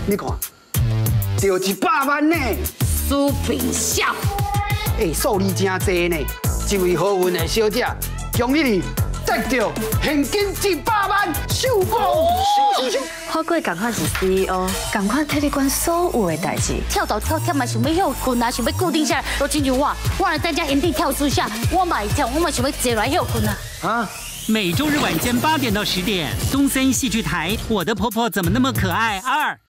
你看，就100万呢。 苏炳孝， 数字真多呢。一位好运的小姐，恭喜你得到现金100万，收工！ 好过赶快是 CEO， 赶快替你管所有的代志。 跳岛跳嘛，想要休困啊，想要固定下来，都亲像我来参加原地跳出下，我嘛会跳，我嘛想要坐来休困啊。 啊！ 每周日晚间8点到10点，东森戏剧台《我的婆婆怎么那么可爱2》。